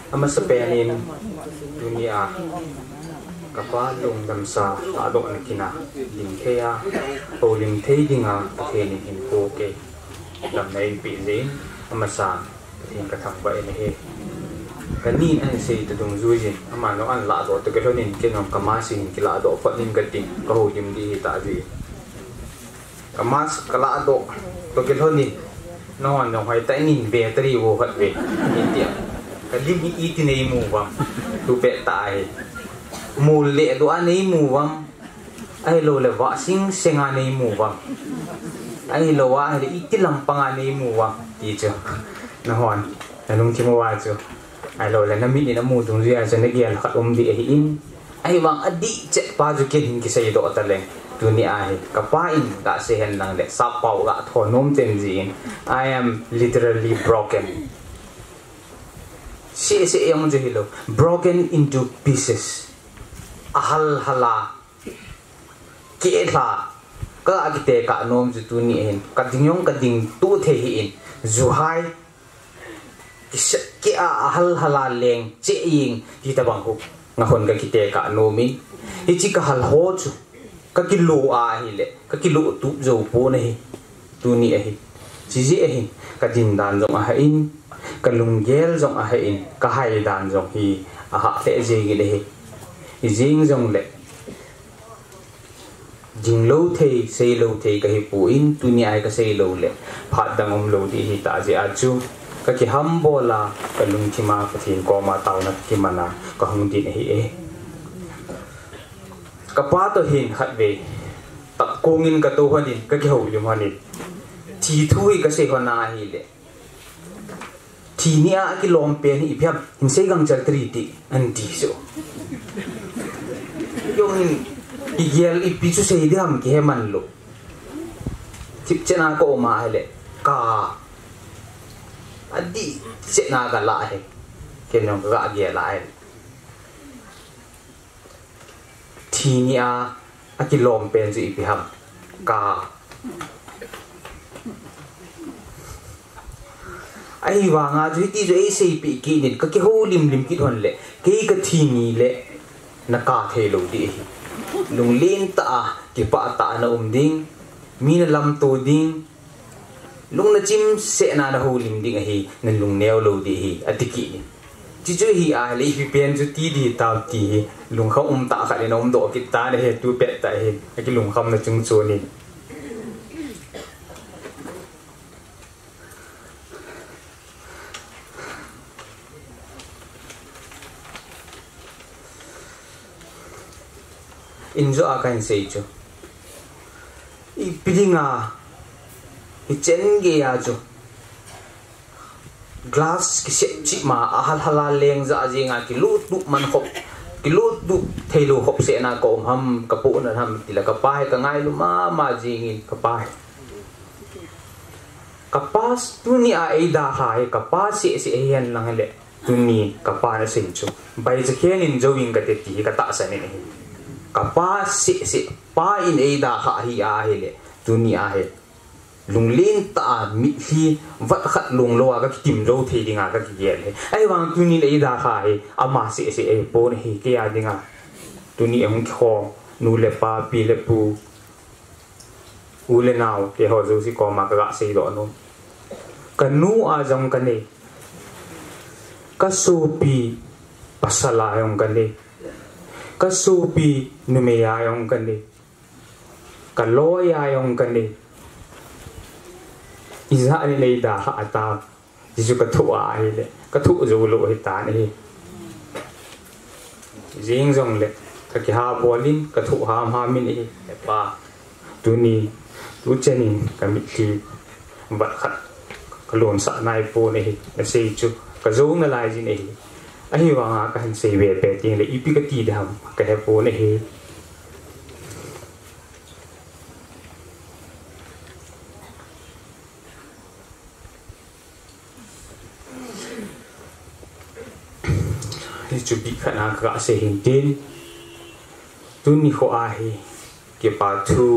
ama sa penin dunia kapa lung damsa adok na kina lim thea o lim thei dinga pathenin hin ko ke lam nei pi zin ama sa pathen ka thang ba ene he kanin an sei tu dung zui jin ama no an la do to ke lonin ke nom kama sin ki la do fa nin ka ting ka ho dim di ta ji kama kala do to ke lonin no an no hai ta nin ve tari wo khat ve ni tia ka lim ni iti nei mu wa tu pe tai mù lệ đồ anh ấy mù văng ai lo là vợ sinh sinh anh ấy mù văng ai lo à thì ít làm bằng anh ấy mù văng đi chưa nó hoàn là nông chim hoa chưa ai lo là nó mít nó mù tung ra cho nó kia là đi in ai văng ở đi chạy ba chú kia hình cái xe độ ta lên tu ni ai cả ba in đã sẽ hiện năng để sắp bảo gã thổi nôm tên gì I am literally broken sẽ em cho hiểu broken into pieces ahal hala ki la ka agite ka nom ju tu ni en ka dingyong ka ding tu the hi in zu hai ki ahal hala leng che ying hi ta bang hu nga hon ka kite ka nomi hi chi ka hal ho chu ka ki lu a hi le ka ki lu tu zo po nei tu ni hi chi ji hi ka din dan jong a in ka lung gel jong a in ka hai dan jong hi a ha le je gi le hi riêng dòng lệ dừng lâu thì xây lâu thì cái phụ in tu nhai cái xây lâu lệ phát đằng ông lâu thì ta chỉ aju cái ham bò là cái lung chi mà cái thiên co mà tàu nát chi mà na cái hung tin ấy cái phá tôi hình hạt về tập cô nghìn cái tu hoa đi cái hậu dùng hoa đi thì thui cái xây hoa na hi lệ thì nia cái lom pen hi phép hình xây găng chặt tri ti anh đi số yung igel ipisu sa idam ki heman lo tip chena ko ma hele ka adi chena ka la he kenyong ka ge la he thinia akilom pen ji ipiham ka ai wa nga ju ti ju ai sei pi ki ni ka ki ho lim ki thon le ke ka thini le na ka the lo di lung lin ta ki pa ta na ding mi na lam to ding lung na chim se na ho lim ding hi na lung neo lo di hi atiki ni chi chu hi a le hi pen ju ti di ta ti lung khom ta kha le nom do ki ta le he tu pe ta hi ki lung khom na chung chu ni injo akan seijo ipidinga ichenge ajo glass ki se chi ma ahal hala leng za jinga ki lut du man khop ki lut du theilu khop se na ko ham ka pu na ham tila ka pai ka ngai lu ma jingin ka pai ka pas dunia aida hai ka pas se hian lang le tuni ka pa na seijo bai je khen in jo wing ka te ti ka ta sa ni kapa si pa in ada ha hi a hele dunia he lunglin ta mi hi vat khat lung lo ga kim ro the dinga ga gel he ai wang tunin ada ha he ama si e pon hi ke ya dinga tuni em kho nu le pa pi le pu u le naw ke ho zo si ko ma ga se do no kanu a jong kane ka su pi pasala yong kane kasupi numeya yung kani kaloya yung kani isa ni leida ata jisu katua ile katu zulo hita ni jing jong le ka ha bolin katu ha min ni pa tuni tu chenin kami ki bat khat kalon sa nai po ni na sei chu ka zo na lai ji ni ai wa nga ka han sei ve pe ting le ipi ka ti dam ka he po ne he chu bi khana ka se hin tin tu ni ho a he ke pa thu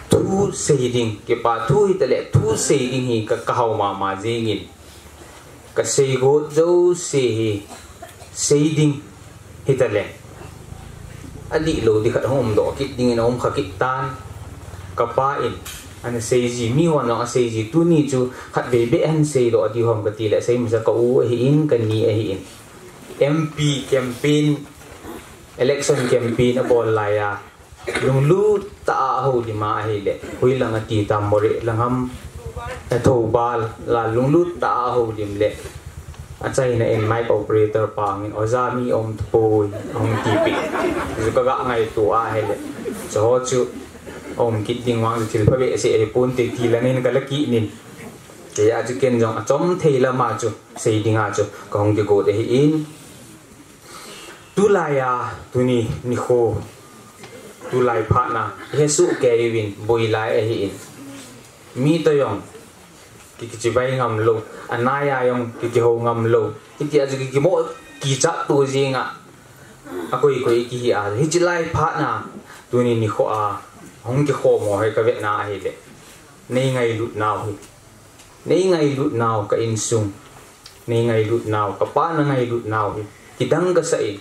sei ding ke pa thu hi tale thu sei ding hi ka hau ma jingin ka sei go zo se sei ding hitale adi lo di khat hom do kit ding in om khakit tan ka pa in an sei ji mi wa no sei ji tu ni chu khat be be an sei do di hom ka ti le sei mu sa ka u hi in kan ni hi in MP campaign election campaign abol la ya lung lu ta ho di ma hi le hui lang ati tam mori langam ta tho bal la lung lu ta ho dim le achai na en mic operator pang in ozami om poi om tipi ju ka ga ngai tu a he le so chu om kit ding wang thil pha be se e pun ti ti la nen ka la ki nin ke a ju ken jong a chom thei la ma chu sei ding a chu kong ge go de hi in tu la ya tu ni ni kho tu lai pha na he su ke win boi lai a hi in mi to yong ki bai ngam lo anaya yong ki ho ngam lo ki a ki mo ki cha tu jinga a koi ki a hi chi lai pha na tu ni kho a hong ki kho mo he ka vet na hi le nei ngai lut naw hi nei ngai lut naw ka in sung nei ngai lut naw ka pa na ngai lut naw hi ki dang ka sai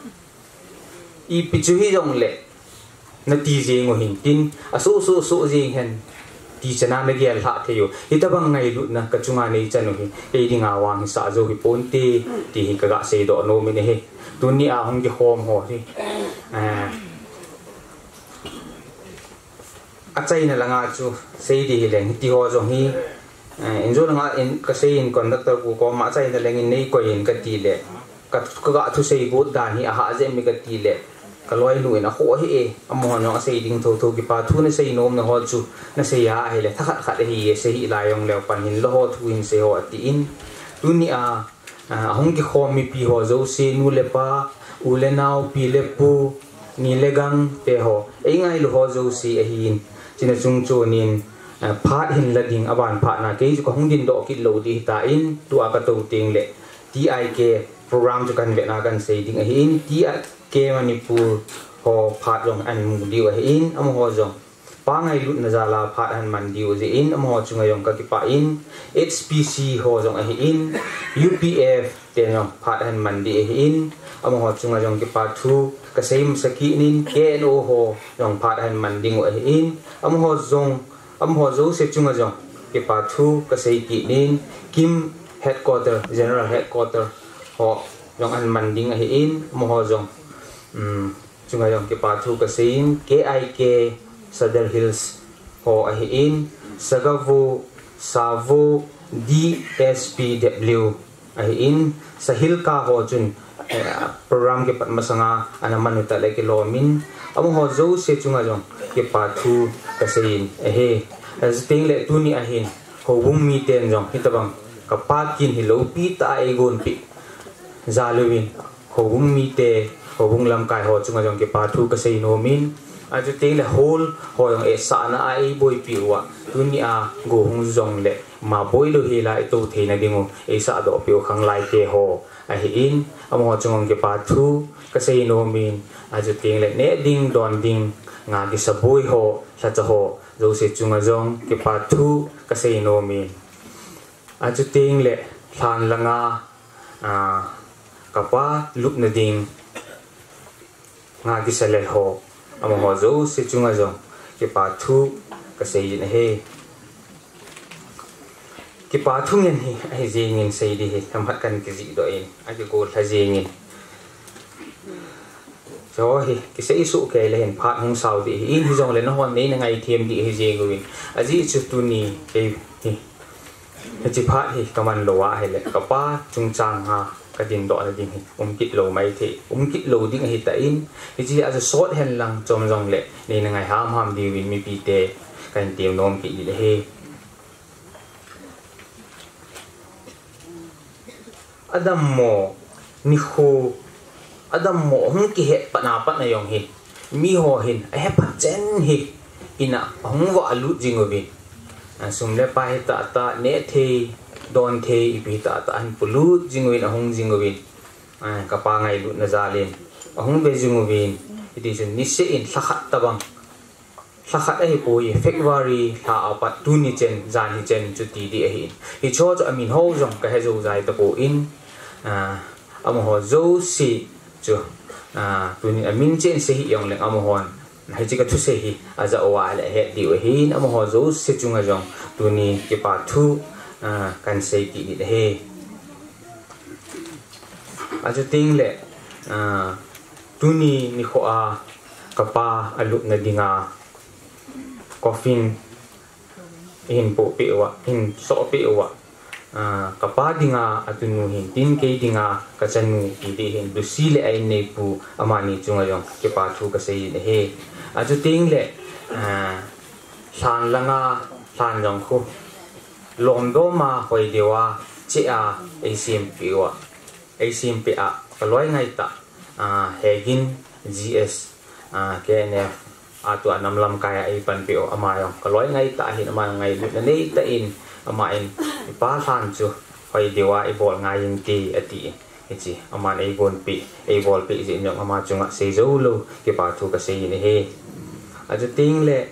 i pi chu hi jong le na ti je ngo hin tin a so jing hen ti chana na gel ha theyo ita bang ngai lu na ka chunga nei chanu hi e dinga wang sa zo hi ponte ti hi ka ga se do no mi ne he tuni a hong ki hom ho hi a chai na langa chu sei di leng ti ho zo hi enjo langa in ka sei in conductor ku ko ma chai na leng in nei ko in ka ti le ka ga thu sei go dan hi a ha je mi ka ti le kaloi nu in a ho hi e amo no sei ding tho ki pa thu na sei nom na ho chu na sei ya ai le thakhat khat hi sei hi la yong le pan hin lo ho thu in se ho ti in tu ni a hong ki khom mi pi ho zo se nu le pa u le nau pi le pu ni le gang te ho e ngai lo ho zo si a hin china chung chu nin phat hin la ding aban pha na ke ju ko hong din do ki lo di ta in tu a ka to ting le TIK program chu kan ve na kan sei ding a hin ke Manipur ho phat jong an mu diu a in am ho jong pa ngai lut na zala phat han man diu je in am ho chunga yong ka ki pa in HPC ho jong a in UPF te no phat han man di in am ho chunga yong ki pa thu ka seim saki nin ke no ho jong phat han man ding a in am ho zo se chunga jong ki pa thu ka sei ki nin Kim headquarter general headquarter ho jong an man ding a in am ho jong chunga yong ki pa thu ka sein KIK Sadar Hills ho a in Sagavo Savo DSPW a in Sahil ka ho chun program ke pat masanga ana manuta le ki lomin am ho zo se chunga yong ki pa thu ka sein a he as ting le tu ni a hin ho bum mi ten jong hitabang ka pa kin hi lo pi ta e gon pi zalwin ho bum mi te ho bung lam kai ho chunga jong ki pa thu ka sei no min a ju ting le hol ho yong e sa na ai boy pi wa tuni a go hung jong le ma boy lo hi lai to the na dingo e sa do pi khang lai te ho a hi in am ho chungong ki pa thu ka sei no min a ju ting le ne ding don ding nga ki sa boy ho sa cha ho zo se chunga jong ki pa thu ka sei no min a ju ting le than langa ka pa lup na ding nga ki sa le ho am ho zo se chunga jong ki pa thu ka sei na he ki pa thu ngen hi ai je ngin sei di he tham hat kan ki ji do in ai ki ko tha je ngin so hi ki sei su ke le hen phat hong sau di in hi jong le na hon nei na ngai them di he je ngin a ji chu tu ni ke hi chi phat hi kaman lo wa he le ka pa chung chang ha ka din do na ding hi kit lo mai the kit lo ding hi ta in hi ji as a short hen lang chom jong le nei na ngai ham di win mi pi te kan tiam nom ki di le he adam mo ni kho adam mo hung ki he pa na yong hi mi ho hin a he pa chen hi ina hung wa lu jing obi sum le pa hi ta ne the don the ipi ta an pulu jingwin ahong jingwin ka pa ngai lu na zalin ahong be jingwin iti jun ni se in thakhat tabang khat ai poi February tha apat tu ni chen jan hi chen chu ti di hi hi cho cho amin ho jong ka he zo zai ta po in am ho zo si chu tu ni amin chen se hi yong leng am hon hai chi ka thu se hi aza wa le he di hi am ho zo se chunga jong tu ni ke pa thu kan se ti di he aja ting le tu ni kho a kapa alut na dinga coffin in po pe wa in so pe wa kapa dinga atunu hin tin ke dinga ka chanu ide hin du si le ai nei pu amani chunga yong ke pa thu ka sei ne he aju ting le san langa san jong khu lom do ma hoi dewa che a acm pe a ka loi ngai ta hegin gs KNF atu anam lam kaya ai pan pe o amayong ka loi ngai ta hin ama ngai lu na nei ta in ama in pa san chu hoi dewa i bol ngai yin ti ati chi ama nei bon pi ai bol pi ji nyong ama chunga se zo lo ke pa thu ka se ni he aju ting le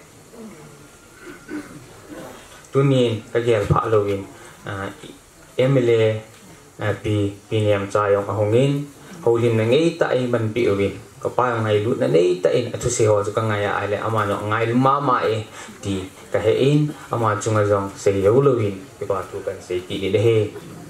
tunin ka gel pha lo win MLA pi niam cha yong ahongin holin na ngai ta ai man pi win ka pa ngai lu na nei ta in athu se ho chu ka ngai ai le ama no ngai ma e ti ka he in ama chunga jong se yo lo win ke pa thu kan se ti ni de he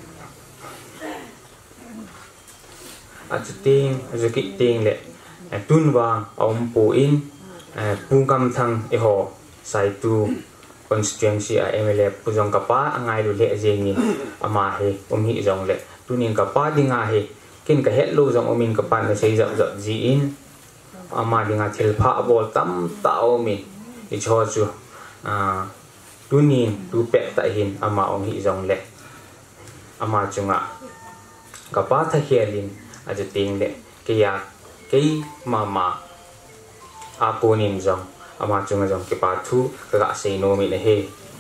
atu ting aju ki ting le tun wang om pu in pung kam thang e ho sai tu constituency a MLA pu jong ka pa angai lu le je ni ama he hi jong le tunin ka pa dinga he kin ka het lo jong omin ka pan na sei zap zap ji in ama dinga thil pha bol tam ta omin i cho chu tunin tu pe ta hin ama hi jong le ama chunga ka pa tha hialin aja ting le ke ya ke mama aponin jong ama chunga jong ke pa thu ka ga sei no mi le he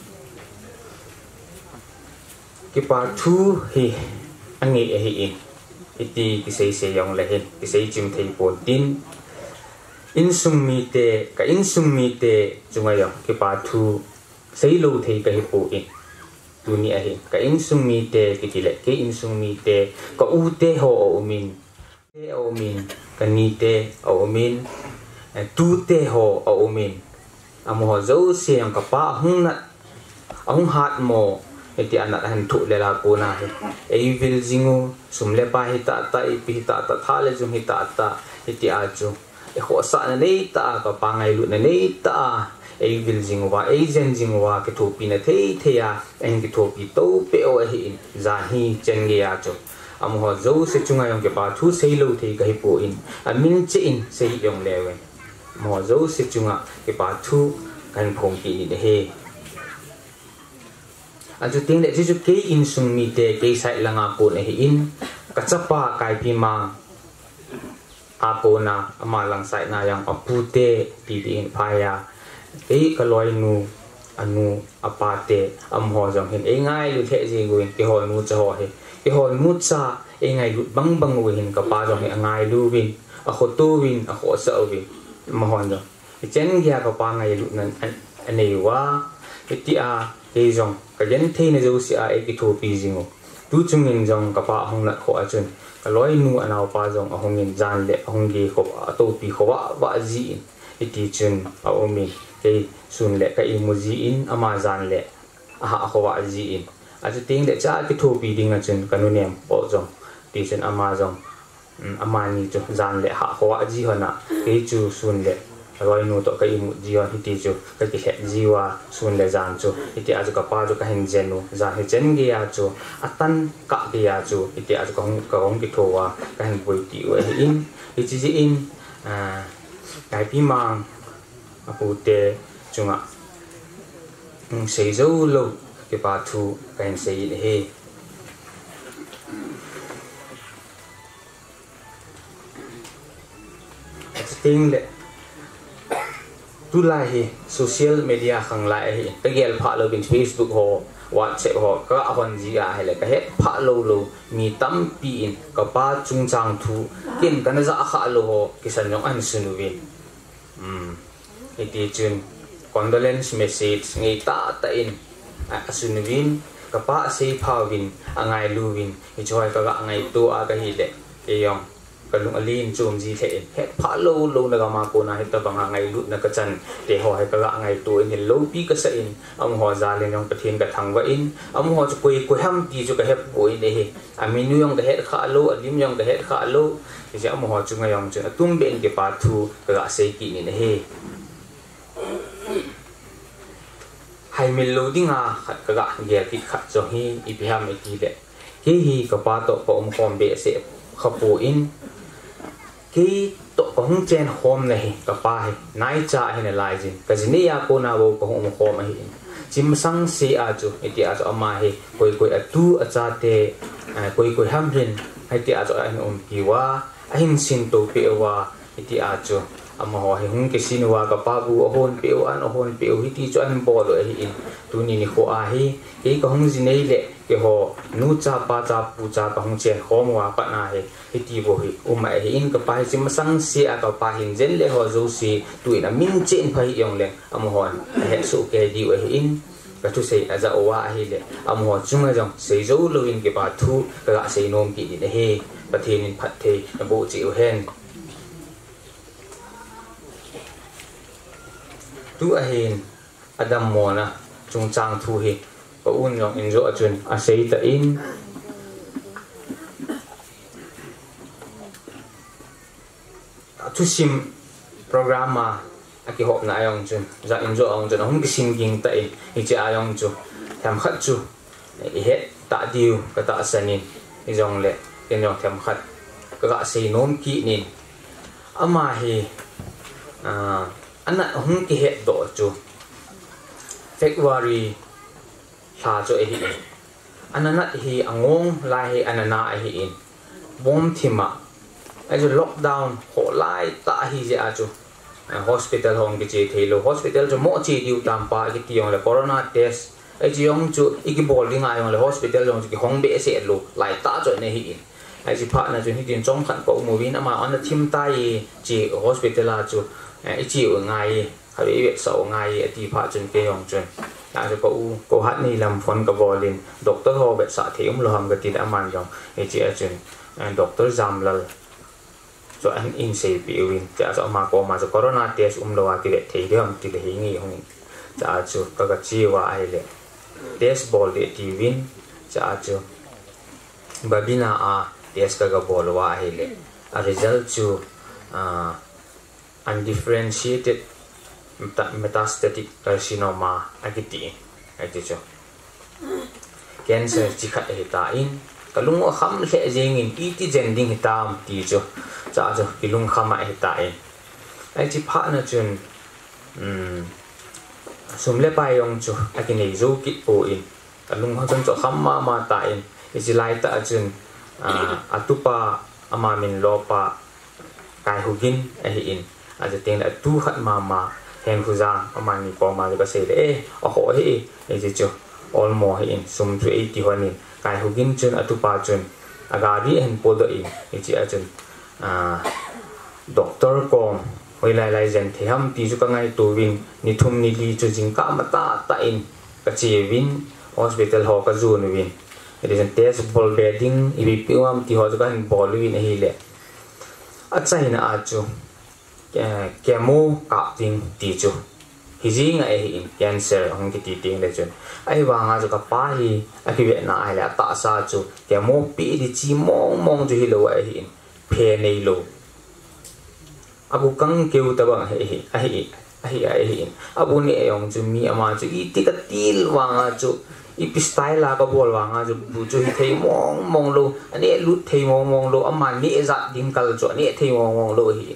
ke pa thu hi angi hi in iti kisay seyong lahin kisay chim thei pon tin insung mi te chungayong ki pa thu sei lo thei ka hi po in tu ni a hi ka insung mi te ki tile ke insung mi te ka u te ho o min ka ni te o min tu te ho o min amo ho zo siang ka pa hung hat mo iti anak han thu le la ko na ei vil jingu sum le pa hi ta pi ta tha le jum hi ta iti a chu e ho sa na nei ta ka pa ngai lu na nei ta ei vil jingu wa ei jen jingu wa ke thu pi na the ya en ke thu pi to pe o hi za hi chen ge ya chu am ho zo se chunga yong ke pa thu sei lo the ka hi po in a min che in sei yong le we mo zo se chunga ke pa thu kan phong pi ni de he aju ting le ju ke in sung mi te ke sai langa ko ne hi in ka chapa kai pi ma apo na ama lang sai na yang apu te pi di in phaya ke ka loi nu anu apate am ho jong hin e ngai lu the ji guin ke ho nu cha ho he ke ho nu cha e ngai lu bang wi hin ka pa jong he ngai lu win a kho tu win a kho sa win ma hon jong chen gya ka pa ngai lu nan anei wa ti a ke jong ka yen the ne zo si a e ki thu pi jingo tu chung ning jong ka pa hong la kho a chun ka loi nu anaw pa jong a hong in jan le hong ge kho a to pi kho wa ji iti chun a omi ke sun le ka i mu ji in ama jan le a kho wa ji in a chu ting le cha ki thu pi ding a chun ka nu nem po jong ti chen ama jong ama ni chu jan le ha kho wa ji hona ke chu sun le roi nu to ka i mu ji hi ti chu ka ki he ji wa sun le jan chu iti a ka pa chu ka hin jen nu za he chen ge ya chu atan ka ge ya chu iti a ka hong ki tho wa ka hin boi ti we in iti ji in kai pi mang apu te chunga sei zo lo ke pa thu ka hin sei le he ting le tu lai hi social media khang lai hi ka gel pha lo bin Facebook ho WhatsApp ho ka ahon ji a hele ka he pha lo mi tam pi in ka pa chung chang thu kin kana za kha lo ho kisan yong an sunu win iti chun condolence message ngai ta in asunwin kapa sei phawin angai luwin I joy ka ngai tu aga hi le eyong kalung alin chum ji the he pha lo na ma ko na heta banga ngai lut na ka chan te ho he ka ngai tu in lo pi ka sa in am ho za le yong pathin ka thang wa in am ho chu koi ham ti chu ka he poi ne he aminu yong ka he kha lo alim yong ka he kha lo ji am ho chu ngai yong chu tum ben ke pa thu ka sei ki ni ne he hai melo dinga khat ka ge ki khat zo hi ipiham ki le hi ka pa to ko kom be se khapu in ki to ko hung chen hom nei ka pa hi nai cha hi ne lai jin ka jini ya ko na bo ko hum hom hi chim sang si a chu iti a ama hi koi atu a cha te koi ham rin hai ti a cho an ki wa a hin sin to pe wa iti a chu ama ho hi hung ke sin wa ka pa bu ohon pe an ohon pe hi ti cho an bo lo hi in tu ni ko a hi ki ko hung jin nei le ke ho nu cha pa cha pu cha ka hung chen hom wa pa na hi iti bo hi umai hi in ka pa chim sang si a ka pa hin jen le ho zo si tu ina min chen phai yong le am ho he su ke di wa hi in ka tu sei aza owa hi le am ho chunga jong sei zo lo in ke pa thu ka sei nom ki ni he pathin in phat the na bo chi u hen tu a hin adam mo na chung chang thu hi ko un yong in zo achun a sei ta in tu sim program ma aki hop na ayong chun za in zo ong chun hum ki sim ging ta I che ayong chu tham khat chu I het ta diu ka ta sanin I jong le ken yong tham khat ka ga sei nom ki nin ama hi ana hum ki het do chu February tha cho hi anana hi angong lai hi anana hi in bom thima ai jo lockdown ho lai ta hi je a chu hospital hong ki che thelo hospital jo mo chi diu tam pa ki tiong le corona test ai ji yong chu I ki bowling ai yong le hospital yong ki hong be se lo lai ta cho ne hi in ai ji pha na chu hi tin chong khan ko mu win ama on the team tai chi hospital a chu ai chi u ngai ha be so ngai ti pha chun ke yong chun ta cho ko hat ni lam phone ka bolin doctor ho be sa theum lo ham ga ti da man yong ai chi a chun doctor jamlal cho anh in say biwin cha cho ma ko ma cho corona test lo wa ti le thei dem ti le hingi hong cha chu ka chi wa ai le test ball de ti win cha chu babina a test ka ball wa ai le a result chu undifferentiated metastatic carcinoma agiti ai ti chu cancer chi khat he ta in kalung o kham le jeng in iti jending hitam ti chu cha cho kilung khama he ta in ai chi pha na chun sum le pa yong chu akine zo ki po in kalung ha chon cho khama ma ta in isi lai ta chun atupa ama min lo pa kai hugin a hi in a je teng la tu khat ma hen khu za ama ni ko ma ka se le a ho hi e je chu all mo hi in sum chu 80 honin kai hugin chun atupa chun agari hen podo in ichi a chun doctor kom hoi lai zen the ham ti chu ka ngai tu win ni thum ni li chu jing ka mata ta in ka chi win hospital ho ka zu ni win it is a test ball bedding I bi piwam ti ho ka hin ball win hi le a chai na a chu kemo ka ting ti chu hi jing a hi in cancer hong ki ti ting le chun ai wa nga chu ka pa hi a ki ve na ai la ta sa chu kemo pi di chi mong chu hi lo ai hi in phe nei lo abu kang keu ta bang hi abu ni ayong chu mi ama chu I ti ka til wa nga chu I pi style la ka bol wa nga chu bu chu hi thei mong lo ani lut thei mong lo ama ni za ding kal chu ani thei mong lo hi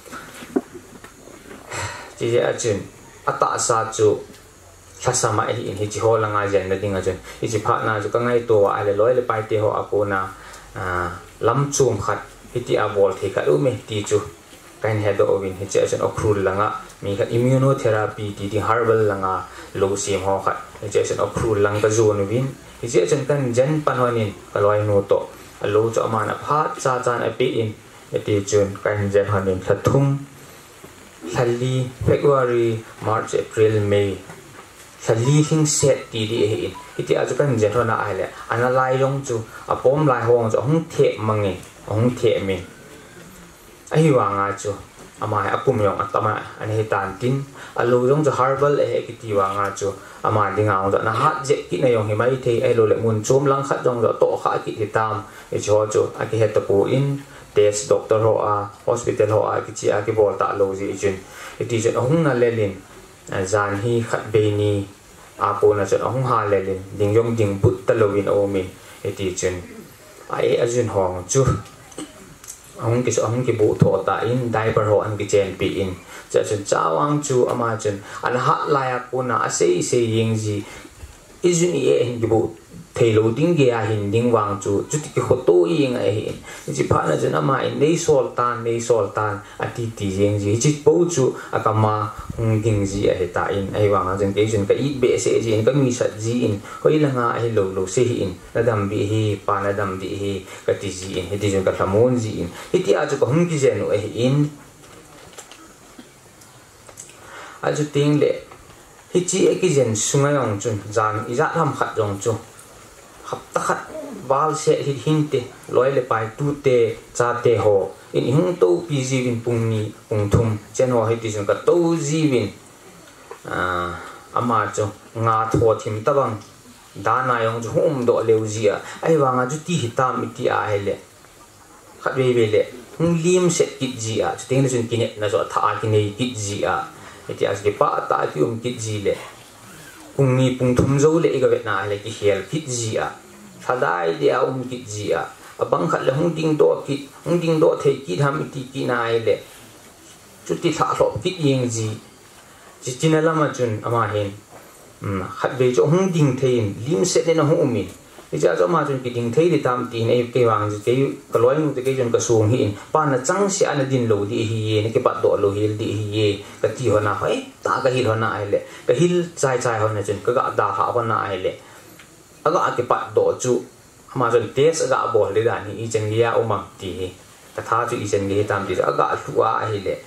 ji ja chun ata sa chu thasama hi in hi chi ho la nga jen na ding a chun I chi pha na chu ka ngai to wa ale loi le pai te ho akona lam chum khat hi ti a bol thei ka u me ti chu kain head ovin hi che chen okrul langa mi kha immunotherapy ti di herbal langa lo sim ho kha hi che chen okrul lang ka zone win hi che chen kan jen panhonin kaloi no to lo cho amana pha cha chan a pi in ti chun kain jen hanin thathum Thali February March April May Thali hing set ti di hin iti aju kan je thona ai le analai yong chu apom lai hong chu hong the mangi hong the mi ai wa nga chu amai apum yong atama ani tan tin alu yong chu herbal e kiti wa nga chu ama dinga ong na hat je ki na yong hi mai the ai lo le mun chom lang khat jong to kha ki tam e cho chu a ki het to in test doctor ho a hospital ho a ki chi a ki bol ta lo ji jin iti chen hong na le lin zan hi khat be ni apo na chen hong ha le lin ding yong ding but ta lo win o mi iti chen ai ajun hong chu ông cái bộ thọ ta in diaper ho anh cái chen pi in cha chen chawang chu ama chen an hat la ko na se yeng ji izun ye hin cái bộ thầy lô ding ge a hin ding wang chu chu ti ko to yeng a hin ji pha na chen ama in nei sol tan ati ti yeng ji chi po chu akama ding ji a ta in ai wang a chen ke chen ka i be se ji in ka mi sat ji in hoi la nga ai lo se in na dam bi hi pa na dam bi hi ka ti ji in he ti chen ka thamon ji in iti a chu ko hung ki jen no e in a chu ting le hi chi e ki jen sunga yong chun jan i za tham khat jong chu hap ta khat wal se hi hin te loi le pai tu te cha te ho in hung to pi ji win pung ni pung thum chen ho hi ti chen ka to ji win ama chu nga tho thim ta bang da na yong chu hum do leu ji a ai wa nga chu ti hi tam mi ti a hele khat ve ve le hung lim se kit ji a chu ting na chun kinet na zo tha ki nei kit ji a iti as ke pa ta ki kit ji le pung ni pung thum zo le ga ve na le ki hel kit ji a thadai dia kit ji a abang khat le hung ding do the ki tham ti ki nai le chu ti tha lo kit yeng ji chi chin la ma chun ama hen khat ve cho hung ding thein lim se ne na hung mi icha cho ma chun ki ding thei di tam ti nei ke wang ji ke kaloi nu te ke chun ka sung hi pa na chang se ana din lo di hi ye ne ke pa do lo hil di hi ye ka ti ho na hoi ta ka hil ho na ai le ka hil chai ho na chun ka ga da ha ho na ai le aga ke pa do chu ma chun tes aga bo le da ni i chen ya o ma ti ka tha chu i chen ge tam ti aga thu a hi le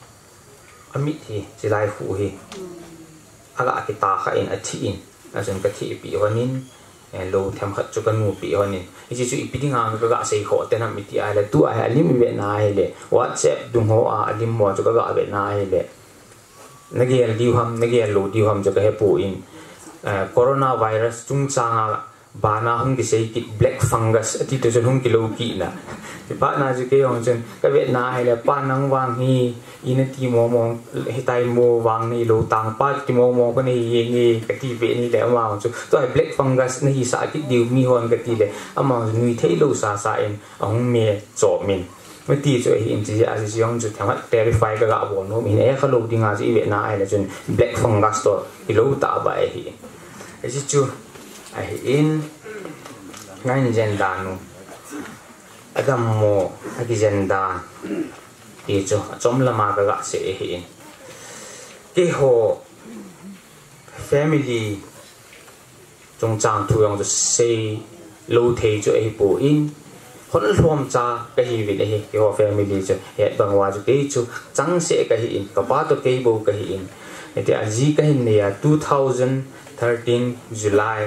ami thi chi lai hu hi aga ke ta kha in a thi in a chun ka thi pi ho nin lo tham khat chu kan mu pi ho nin i chi chu i pi ding ang ka ga sei kho te na mi ti ai le tu ai alim ve na ai le whatsapp dung ho a alim mo chu ka ga ve na ai le nagel lo di ham chu ka he pu in coronavirus chung changa bana hung ki sei ki black fungus ati to hung ki lo ki na pa na ju ke yong chen ka ve na ai le pa nang wang hi ina ti mo he tai mo wang ni lo tang pa ti mo ko ni ye ngi ka ti ve ni le ma chu to ai black fungus ni sa ki diu mi hon ka ti le ama nui thei lo sa in ong me cho min me ti chu hi in ji a ji yong chu thang verify ka ga bo no min e kha lo dinga ji ve na ai le chun black fungus to ki lo ta ba e hi e ji chu ai in ngai jen danu adam mo agi jenda e cho chom lama ga se hi ke ho family trong chang thu yong se lo thei cho e po in hon hlom cha ka hi vi le hi ke ho family cho he bang wa ju ke chu chang se ka hi in ka pa to ke bo ka hi in ete aji ka hin ne ya 2013 July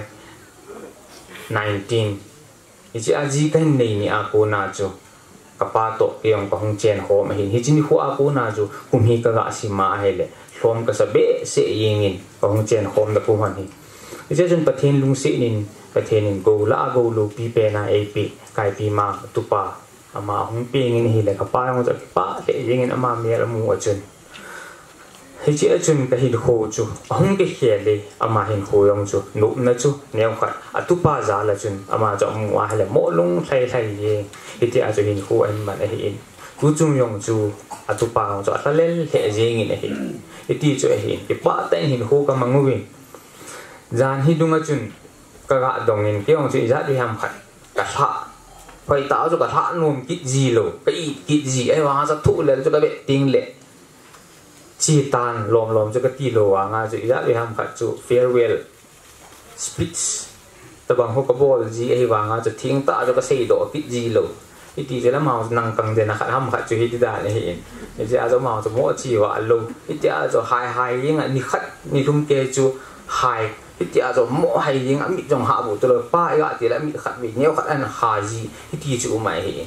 19 ichi aji kan nei ni a ko na chu kapa to yong ka hong chen ho ma hin hi chin hu a ko na chu kum hi ka ga si ma hele hlom ka sa be se yeng in ka hong chen hom da ko han hi ichi jun pathen lung se nin pathen in go la go lu pi pe na a pi kai pi ma tu pa ama hong pi ngin hi le ka pa yong cha pa le yeng in ama me la mu a chun hi chi a chun ka hi ho chu hong ke he le ama hin ho yong chu nu na chu neu khat atu pa za la chun ama cha mu wa le mo lung thai ye hi ti a chu hin ho an man a hi in ku chung yong chu atu pa yong chu a le he je ngi ne hi ti chu hi ki pa ta hin ho ka mangu wi jan hi dung a chun ka ga dong in ke yong chu za di ham khat ka tha phai ta chu ka tha nom kit ji lo ka i kit ji ai wa sa thu le chu ka be ting le chi tan lom chu ka ti lo wa nga chu ya le ham khat chu farewell speech ta bang ho ka bol ji ai wa nga chu thing ta chu ka sei do kit ji lo iti je la mau nang kang de na khat ham khat chu hi da le hi je a zo mau zo mo chi wa lo iti a zo hai yin a ni khat ni thum ke chu hai iti a zo mo hai yin a mi jong ha bu to lo pa ya ti la mi khat mi neu khat an ha ji iti chu mai hi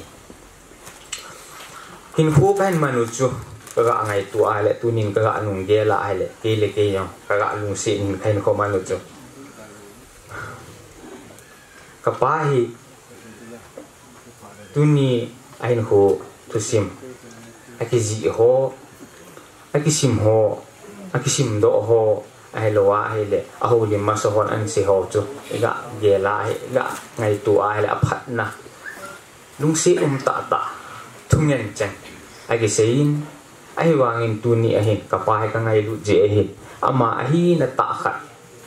hin hu pen manu chu ka ngai tu ai le tu nin ka nung ge la ai le ke le ke yong ka lung si nin khain ko manu chu ka pa hi tu ni ai ho tu sim aki ji ho aki sim ho aki sim do ho ai lo wa ai le a ho lim ma so hon an si ho chu ga ge la ai ga ngai tu ai le a phat na lung si ta thung yan chang ai sein ai wangin tu ni a hin ka pa ka ngai lu je hin ama a hi na ta khat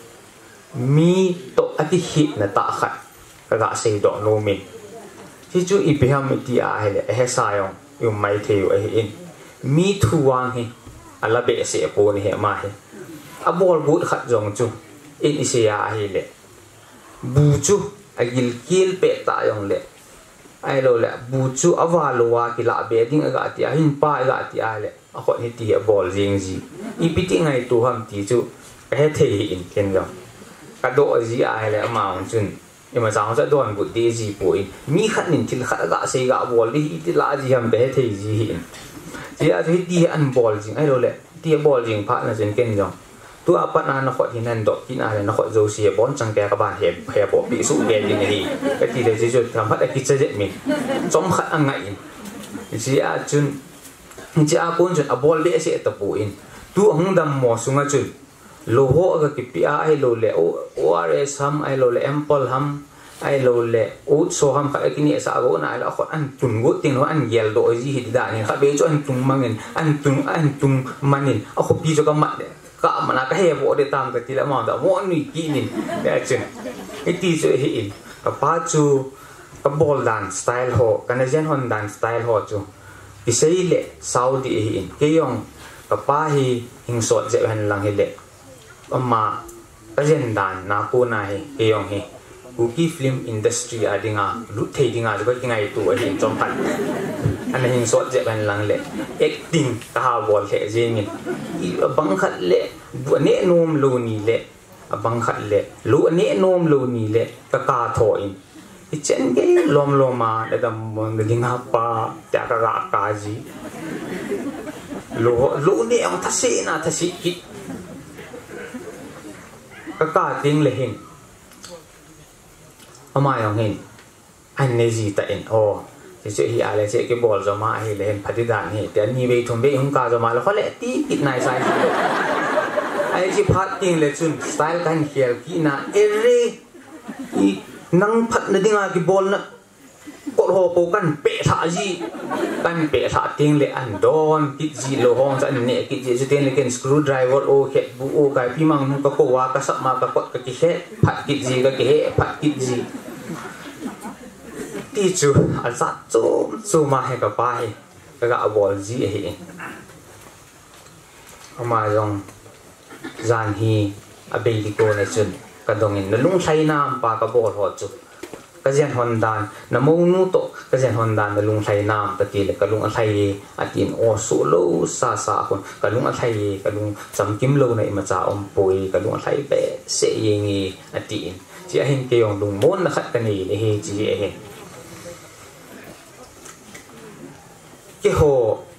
mi to ati hi na ta khat ka ga sei do no min chi chu I beham ti a hele he sa yong yu mai the yu in mi thu wang hi ala be se po ni he ma he a bol but khat jong chu in isia hele bu chu agil kil pe ta yong le ai lo le bu chu awalo wa ki la be ding aga ti a hin pa aga ti a le a khot ni ti a bol jing ji I piti ngai tu ham ti chu he the in ken jong ka do ji a hele ma on chun nhưng mà sáng sẽ đoàn buổi đi gì buổi mi khát nín thì khát gạ xây gạ bò đi thì lá gì hầm bé thì gì hiện chỉ là thấy đi ăn bò gì ấy đâu lệ đi bò gì phát là trên kênh rồi tôi áp bắt nó khỏi thì nên đọt thì nào nó khỏi dầu xìa bón chẳng kẻ các bạn hẹp bỏ bị sụn đèn như này cái thì để chỉ cho làm phát là cái chơi mình trong khát ăn ngại chỉ là chun chỉ là con chun bò lệ sẽ tập buổi tôi không đâm mò xuống chun lo ho ga ki pi ai lo le ORS ham ai lo le ample ham ai lo le ut so ham kha ki ni sa go na la khot an tun go ting no an yel do ji hi da ni kha be cho an tung mangin an tung manin a kho pi cho ka ma de ka ma na ka he bo de tam ka ti la ma da mo ni ki ni de chen e ti so hi in ka pa chu ka ball dance style ho ka na jen hon dance style ho chu ki sei le saudi hi in ke yong ka pa hi hing so je han lang hi le amma kajen dan na ko na he eyong he uki film industry adinga lu thei dinga jo ki ngai tu a hin chom pan an hin so je ban lang le acting ka ha bol he je min bang khat le bu ne nom lu ni le bang khat le lu ne nom lu ni le ka tho in chen ge lom loma da dam mon dinga pa ta ka ji lu ne ang thasi na thasi ki ka ting le hin ama yong hin an ne ji ta in o che hi ale che ke bol zo ma hi le hin phati dan hi te ni be thum be hung ka zo ma lo le ti kit nai sai ai ji phat ting le chun style kan hiel ki na ere I nang phat na dinga ki bol na ko ho po kan pe tha ji kan pe tha ting le an don kit ji lo hong sa ne kit ji ten le ken screw driver o khet bu o kai pi mang ka ko wa ka sap ma ka kot ka ki he phat kit ji ka ki he phat kit ji ti chu al sa chu ma he ka pa he ka ga bol ji he ama yong zan hi a be di ko ne chun ka dong in na lung thai nam pa ka bol ho chu ka jen hon dan na mo nu to ka jen hon dan na lung thai nam ta ti le ka lung a thai atin o su lo sa kon ka lung a thai ka lung cham kim lo nei ma cha om poi ka lung a thai be se yingi atin chi a hin ke yong lung mon na khat ka ni le he chi e he ke ho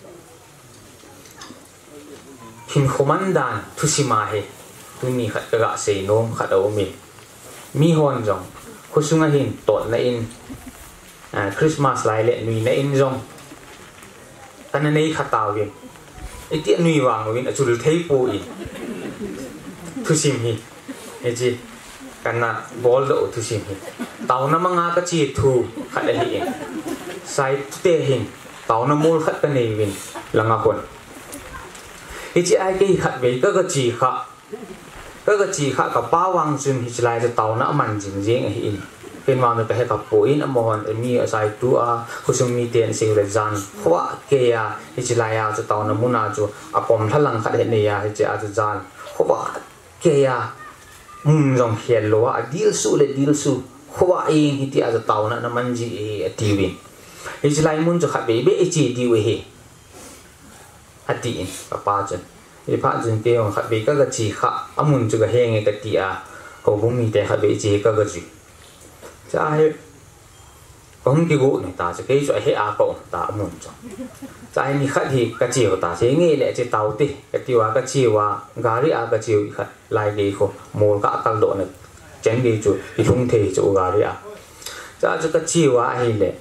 hin khomandan thusima he tu ni khat ka ga se nom khat o mi hon jong khusunga hin tot na in Christmas lai le nui na in jong kana nei khataw ge iti nui wang win achul thei pu in thusim hi eji kana bol do thusim hi taw na manga ka chi thu khat hi in sai te hin taw na mul khat ka nei win langa kon eji ai ke khat ve ka chi khaก็จีข้ากับป้าวางจุนฮิจไลจะเต่านะมันจริงจริงอินเป็นวางในประเทศกับปูอินอมอนมีอะไรตัวคุณสมมีเตียนสิ่งเรจันเพราะว่าเกียฮิจไลจะเต่านะมุนาจูอปอมทลังขัดเห็นเนี่ยฮิจอาจจันเพราะว่าเกียจงเขียนว่าดีลสู้เลยดีลสู้เพราะว่าเองฮิจอาจจะเต่านะมันจีทีวิน hi chi lai mun chu khat be be chi di we hi ati ka pa chen hi pha chen te ong khat be ka chi kha amun chu ga heng ka ti a ko bum mi te khat be chi ka chi cha hi ông cái gỗ này ta sẽ cái chỗ hệ á cậu ta muốn cho, tại vì khách thì cái chiều ta sẽ nghe lại cái tàu tê cái chiều cái chiều gà ri cái chiều khách lại cái khổ mua cả tăng độ này tránh cái chỗ thì không thể chỗ gà ri cho cái chiều hay lệ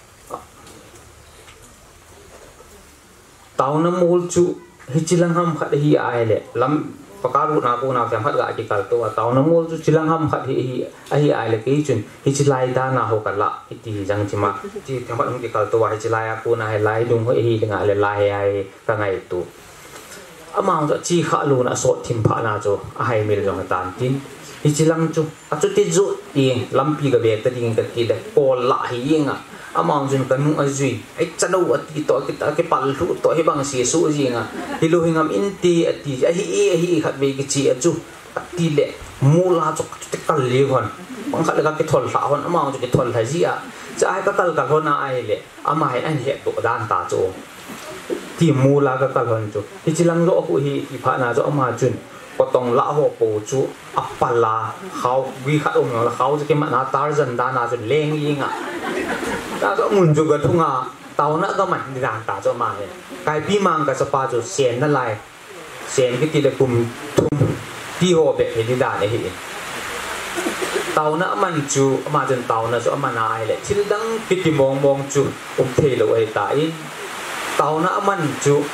tàu nó mua chỗ hết chỉ lang ham khách hi ai lệ lắm pakaru na ko na kam hat ga ki kal to taw na mol chu chilang ham khat hi ai le ki chun hi chilai da na ho kala iti jang chima ti kam hat ki kal to wa hi chilai ko na hai lai dung ho hi nga le lai ai ka ngai tu amang cho chi kha lu na so thim pha na cho ai mil jong tan tin hi chilang chu a chu ti zu ti lampi ga be ta ding ka ki de ko la hi nga amang jun kan mu azui ai chalo ati to ki ta ke pal thu to he bang si su ji nga hi lo hingam in ti ati hi khat be ki chi achu ati le mula chok te kal le gon bang khat la ke thol sa hon amang ju ke thol ha ji a cha ai ka kal ka hona ai le ama hai an he to dan ta cho ti mula ka kal hon chu hi chilang ro ku hi pha na cho ama chun có tông lạ hồ cổ chú apala khâu vi khát ôm nó là khâu cho cái mặt nó tar dần đa na dần lên gì ngạ ta có muốn chụp cái thung à tàu nó có mặt đi làm ta cho mà cái pi mang cái sapa cho sen nó lại sen cái tiền cùng thung đi hồ bể thì đi đàn này hiện tàu nó mình chú mà dần tàu nó cho mà nai lại chỉ đang cái mong mong chú thế là vậy tại tàu nó mình chú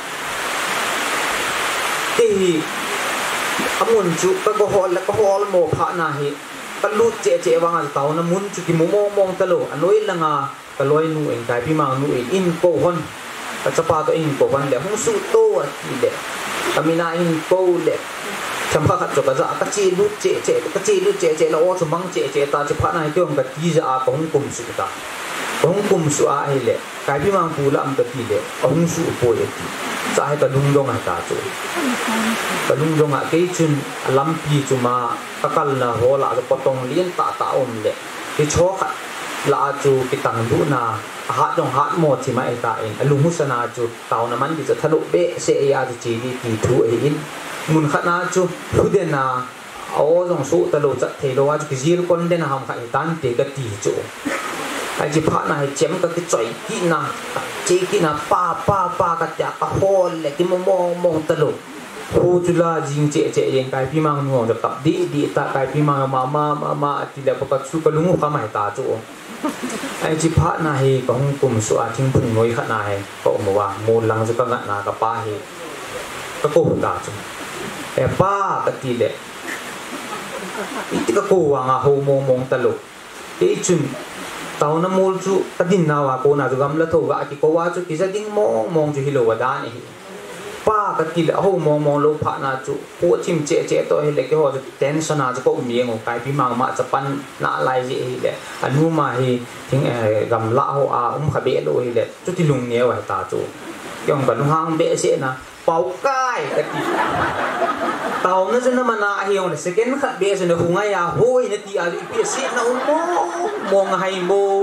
thì amun chu ka go hol mo pha na hi ka lut che wanga taw na mun chu ki mo mong talo anoi langa ka loi nu en kai pi mang nu in ko hon ka chapa to in ko hon le hung su to a ti le kamina in ko le champa khat cho ka za ka chi lut che la o chu mang che ta che pha na hi kyong ka ti za a kong kum su ta kong kum su a hi le kai pi mang pu la am ka ti le hung su po le ti sa hai ka lung dong ta chu ka lung dong a ke chun lampi chu ma kakal na ho la ko potong lien ta om le ke cho kha la chu ki tang du na ha dong ha mo chi mai ta in lung hu sana chu taw na man bi cha thalo be se ya chi di ti thu e in mun kha na chu hu de na o dong su ta lo cha the lo wa chu ki zil kon de na ham kha tan te ka ti chu ai chỉ phát này chém cái chọi kỹ na chế kỹ na pa cái chả cái hol lại cái mong tơ lụt khu chú la jing chế yang cái pi mang nuông được tập đi ta cái pi mang mà thì là có chú cái lúng không phải ta chỗ ai chỉ phát này có không cùng số chính phun ngồi khát này có mộtว่ามูลลังจะก็ngã na cái pa hi cái cô ta chỗ pa cái thì lệ ít cái cô à ngà hồ mong tơ lụt cái chun tàu nó mua chú cái din nào à cô nào chú gắm là thầu gạ thì cô qua chú cái gia đình mong chú hiểu vào đá này pa cái kia là hô mong lâu phá na chú cô chim chế tôi hay là cái họ tension nào chú có miếng một cái phim mà chụp pan nã lại gì đấy anh mua mà thì gắm lạ họ khá bé rồi đấy chú thì lùng nhiều vậy ta chú cái ông cần hang bé sẽ na bảo cái tàu nó cho nó mà na hiểu này sẽ cái nó khát bé rồi nó hùng ai hôi nó thì bé sẽ nó mong hay mô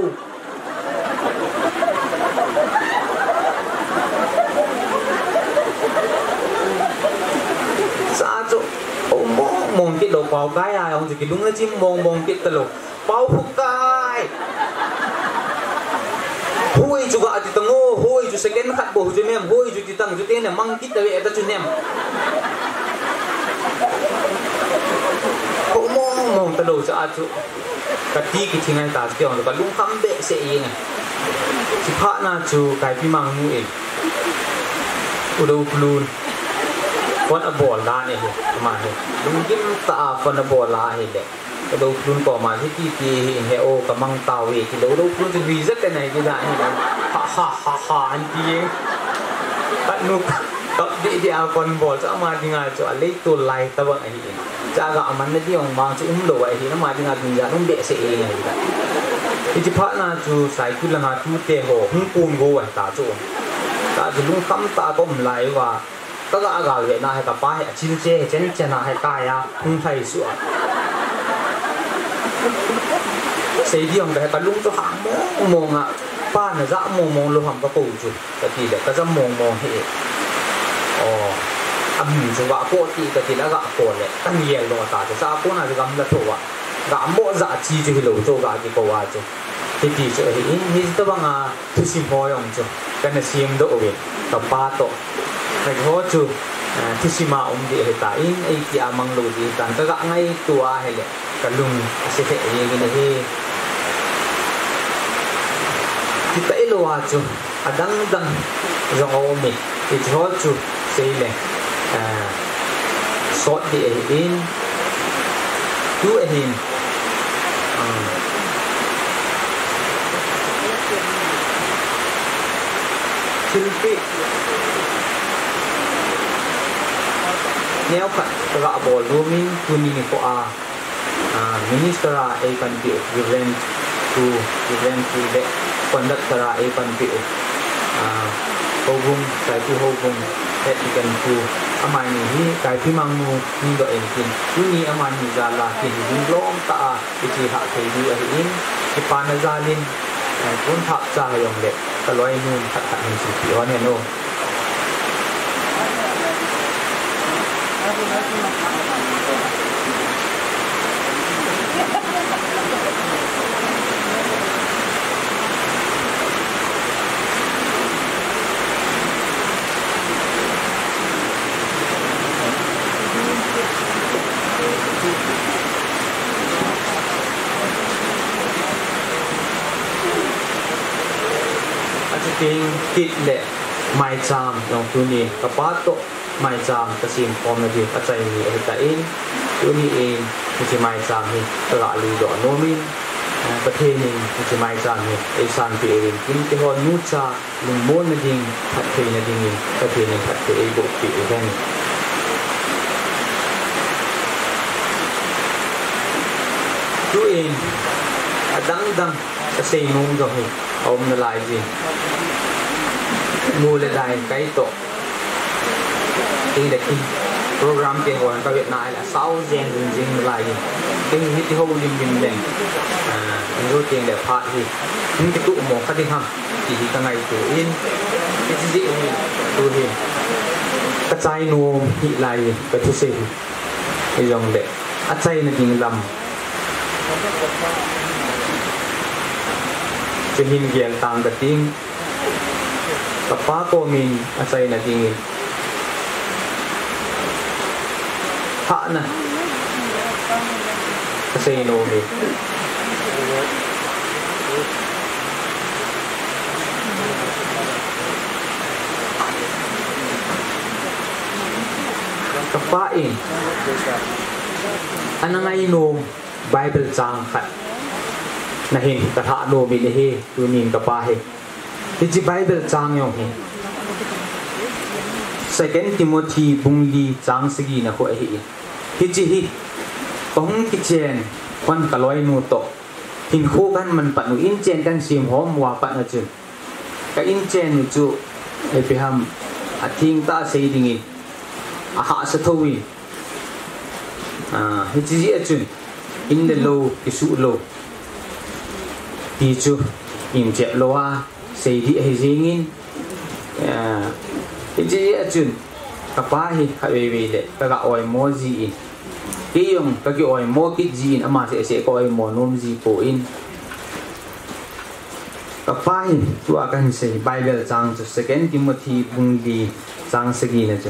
sao chỗ mong cái đồ bảo cái ông chỉ cái đúng là chim mong cái tờ lục bảo cái hôi chú gạ thì tao ngô hôi chú sẽ cái nó khát bổ chú nem hôi chú thì tăng chú tên là mang kít tới ta chú nem mong ta đồ cho chú cái tí cái tiếng anh ta kiểu nó có lung khăm bệ sẽ yên này chỉ phát na chú cái phim mang nuôi u đâu luôn con ở bò la này mà lung kim ta con ở bò la này đấy cái đâu luôn có mà cái tí heo cái măng tàu thì đâu luôn thì vì rất cái này cái đại này ha anh tí bạn nụ tập đi con bò cho mà thì ngài cho lấy tôi lại ta vẫn ấy cha gạo mình nó đi ông mang chú đồ vậy thì nó mà đi ngài thì ra không để sẽ này thì chỉ phát là chú sai cứ là ngài chú tiền hồ không cuốn hồ vậy ta chú ta chú luôn cắm ta có một lại và các gạo vậy na hay cả ba hay chín chế chén na hay cay không thay sữa xây đi ông cái luôn cho hàng mong pa na za mong lo ham ka po chu ka ti le ka za mong he abin chu ga ko ti ka ti la ga ko le tan ye lo ta sa ko na ga la to wa ga mo za chi chu lo to ga ki ko wa chu ti ti chu hi ni to ba nga tu sim ho yong chu ka na sim do we ka pa to ka ho chu tu sima di he ta in ai ti amang lo di tan ka ga ngai tua he le ka lung ase he ye ni he kita ilo wa chu adang dang zong o mi ti ho chu sei le sort di in tu in silpi neo khat ka bol rooming tuni ni ko minister a kan bi event to the conductor a kan bi hobung sai tu hobung that you can do amai ni hi kai pi mang nu ni do en kin ni amai ni za la kin ni long ta ti ha thei du a in ki pa na za lin kun thap cha yong le ka loi nu khat khat ni si pi on ne no ting kit le mai cham long tu ni ka pa to mai cham ka sim pom na di ka chai ni ai ta in tu ni in ki mai cham ni ka la lu do no min ka the ni ki mai cham ni ai san pi in kin ti ho nu cha lung mon na ding phat the na ding ka the ni phat the ai bo pi ben tu in adang dang ka sei nung do hi om na lai ji mua lên đài cái tổ thì để khi program tiền của các Việt Nam là 6 gen dừng lại cái hít hô linh đèn rồi tiền để phạt thì những cái tụ một phát đi hầm chỉ cả ngày tổ in cái gì tôi thì cái chai nô hít lại cái thứ gì cái dòng để ăn chay là tiền làm cho hình dạng tăng cái tiếng Papa ko min asay na tingin ha na kasi no mi kapain ana ngay no Bible chang khat na hin katha no mi he tunin kapahe thì chỉ Bible trang yong hi Second Timothy bungli trang sigi na ko hi thì chỉ hi bong ki chen quan ka loi nu to hin khu kan man pat nu in chen kan sim hom wa pat na chu ka in chen nu chu e pe ham a thing ta sei ding in a ha sa thowi hi chỉ a chu in the low ki su low ti chu in che loa sei di hay zingin ji achun kapahi hawewe le kaga oi mo ji in kiyong kagi oi mo kit ji in ama se ko oi mo nom ji po in kapahi tu akan sei Bible chang chu Second Timothy bungli chang segi na chu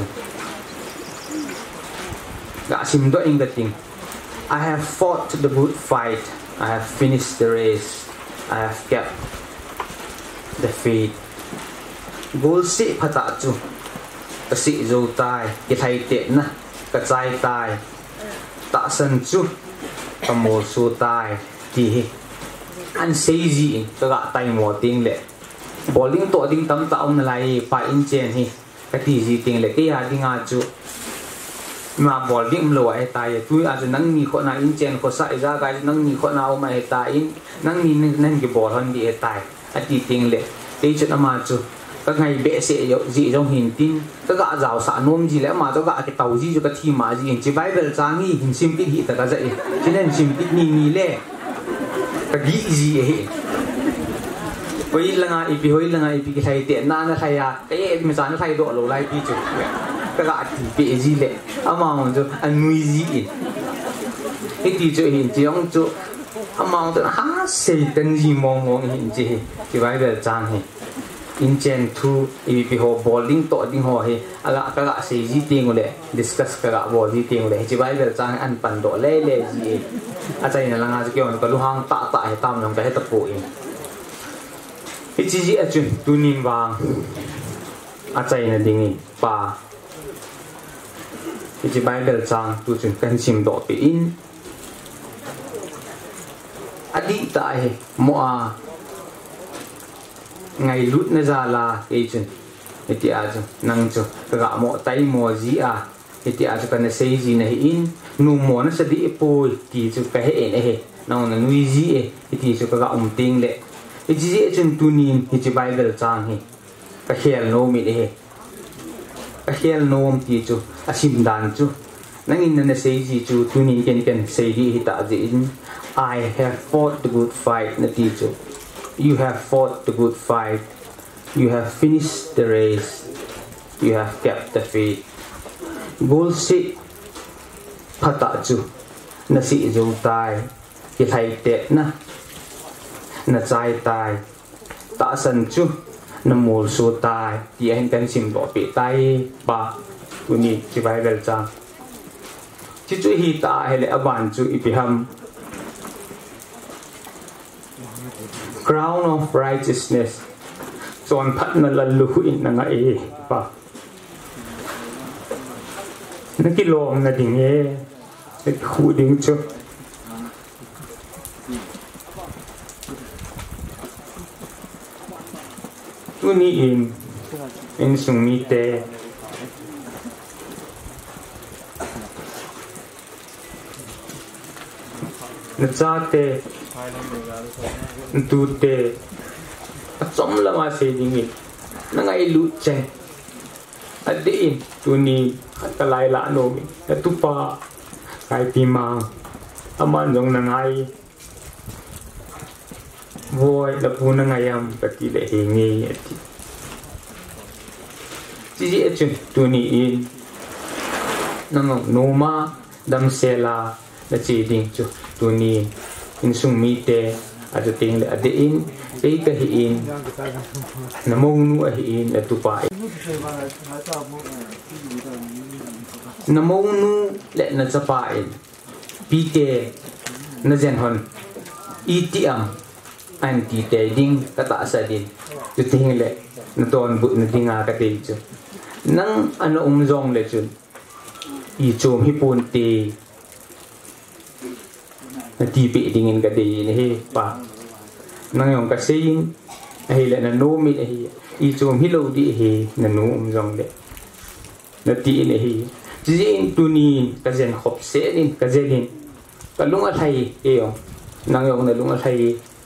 ga sim do ing the thing I have fought the good fight I have finished the race I have kept the faith goal si phata chu ka si zo tai ki thai te na ka chai tai ta san chu ka mo su tai ti an sei ji ka ga tai mo ting le bowling to ding tam ta om lai pa in chen hi ka ti ji ting le ke ha ding a chu ma bowling lo ai tai tu a chu nang ni kho na in chen kho sai za ga nang ni kho na o mai ta in nang ni nang ki bol hon di tai a ti ting le te chu na ma chu các ngày bệ sẽ dị trong hình tin các gã rào xả nôm gì lẽ mà cho gã cái tàu gì cho cái thi mà gì chỉ vay về trang nghi hình sim kít hị tất cả dậy cho nên sim kít nghi nghi lẽ cái nghĩ gì ấy hoi langa ipi ki thai te na na thai ya ke mi san thai do lo lai pi chu ka ga ti pi ji le amang chu anui ji in ti chu hin chi ong chu amang tu ha se tan ji mong hin ji ki bai da chang he in chen thu ipi ho bowling to ding ho he ala ka ga se ji ting le discuss ka ga bo ji ting le ji bai da chang an pan do le ji a chai na langa chu ke ka lu hang ta he tam long ka he ta pu in Ichi achun tunin wang achai na dingi pa ichi Bible chang tu chun kan sim do pi in adi ta he mo a ngai lut na za la e chun iti a chu nang chu ka mo tai mo ji a iti a chu kan sei ji na in nu mo na sa di poi ti chu ka he he na na nui ji e iti chu ka ting le Ichi achun tunin ichi Bible chang he ka khel no mi he ka khel nom ti chu asim dan chu nangin na sei ji chu tunin ken sei di hi ta ji in I have fought the good fight na ti chu you have fought the good fight you have finished the race you have kept the faith goal si phata chu na si jo tai ki thai te na chai tai ta san chu na mol su tai ti hen kan sim do pi tai ba uni chi Bible cha chi chu hi ta hele aban chu ipiham crown of righteousness chon phat na lalu in na e ba na ki lom na ding e khu ding chu Tuni in sung mi te na cha te tu te chom la ma se ding in na ngai lu che ade in tuni ka lai la no mi na tu pa kai pi ma aman jong na ngai voi la pu na ngayam ka ti le he nge ti ji achun tuni in nang no ma dam se la la chi ding chu tuni in sung mi te a ju ting le ade in pe ka hi in na mong nu a hi in la tu pa na mong nu le na cha pa in pi ke na jen hon itiam anti te ding kata sa din tu ting le na ton bu na dinga ka te chu nang ano umjong le chun i chom hi pun te na ti pi ding in ka de ni he pa nang yong ka sing ai le na no mi hi i chom hi lo di he na no umjong le na ti ni hi jin tu ni ka jen khop se nin ka jelin ka lunga thai e yong nang yong na lunga thai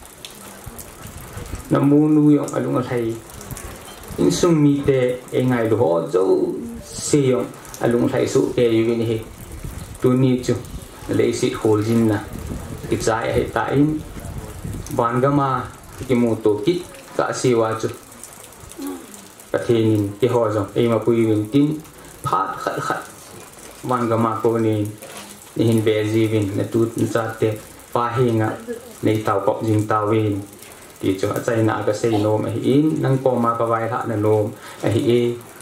na munu yung alung thai in sung mi te e ngai lo ho zo se yung alung thai su ke yu ni he tu ni chu le si hol jin na ki chai he ta in ban ga ma ki mu to ki ka si wa chu ka thein ki ho zo e ma pui win tin phat khat ban ga ma ko ni ni hin be ji win na tu cha te pa he nga nei tau kop jing tau win ti chu achai na ka sei nom a in nang ko ma ka vai tha na nom a hi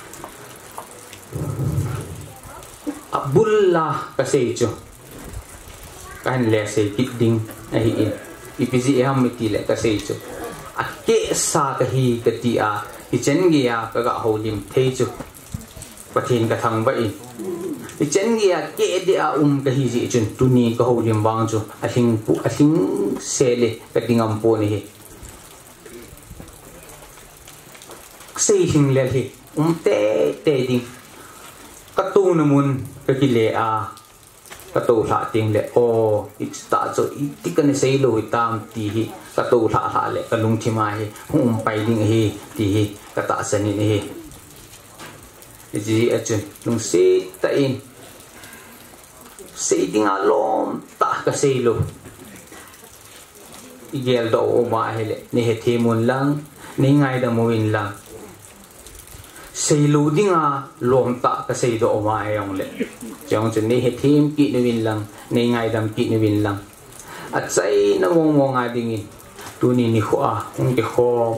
abullah ka sei chu kan le sei kit ding a hi ipiji e ham mi ti le ka sei chu a ke sa ka hi ka ti a i chen gi ya ka ga ho lim thei chu pathin ka thang ba in i chen gi ya ke de a ka hi ji chun tu ni ka ho lim wang chu a hing se le ka dingam po ni hi sei hing le hi te ding ka tu na mun ka ki le a ka tu tha ting le o it sta cho ti ka ne sei lo tam ti hi ka tu tha le ka lung thi ma hi pai ding hi ti hi ka ta sa ni hi ji achun lung se ta in sei ding a lom ta ka sei lo gel do ma hele ni he thimun lang ni ngai da muin lang sei lu dinga lom ta ka sei do ma yong le chong chen ni he thim ki ni win lang ni ngai dam ki ni win lang at sai na mo nga dingin tu ni khwa hung ke kho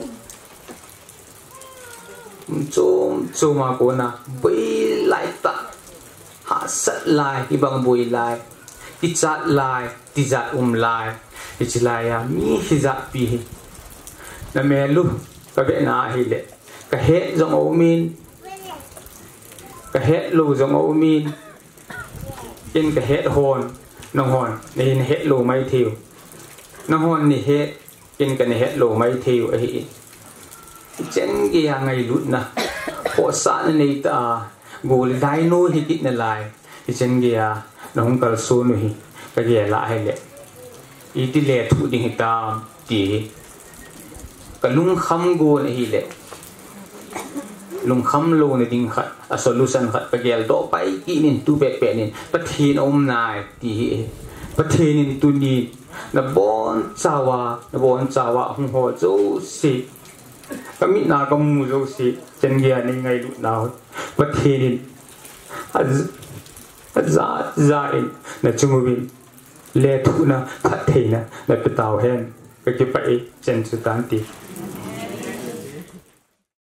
chum ma ko na bui lai ta ha sat lai ibang bui lai ti chat lai ti zat lai ti chilai ya mi hi za pi na me lu ka be na hi le ka he zong o min ka he lu zong o min in ka he hon nong hon ni he lu mai thiu nong hon ni he in ka ni he lu mai thiu a hi chen gi ya ngai lut na ho sa ni ta gol dai no hi kit na lai chen gi ya nong kal su nu hi ka ge la hai le i ti le thu ding ta ti ka lung kham go na hi le lung kham lo na ding khat a solution khat ka gel do pai ki nin tu pe pe nin pathin om nai ti pathin ni tu ni na bon chawa hung ho zo si kami na kam mu zo si chen ge ni ngai lu na pathin za in na chumuwin le thu na khat theina na petaw hen ka ki pai chen chu tan ti